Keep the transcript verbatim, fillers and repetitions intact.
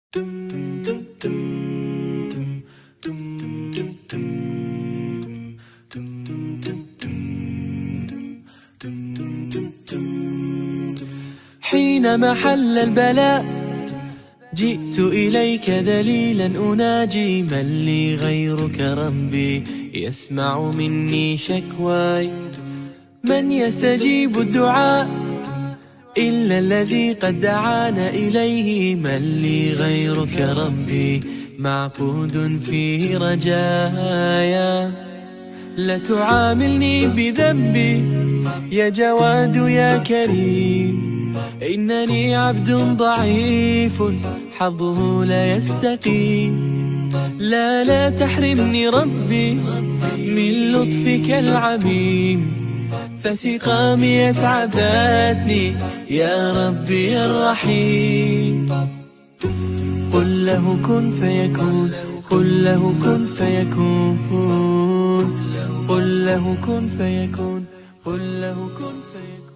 حينما حل البلاء جئت إليك ذليلا أناجي، من لي غيرك ربي يسمع مني شكواي؟ من يستجيب الدعاء إلا الذي قد دعانا إليه؟ من لي غيرك ربي معبود فيه رجايا؟ لا تعاملني بذنبي يا جواد يا كريم، إنني عبد ضعيف حظه لا يستقيم. لا لا تحرمني ربي من لطفك العميم، فسقامي أتعبتني يا ربي الرحيم. قل له كن فيكون، قل له كن فيكون، قل له كن فيكون، قل له كن فيكون.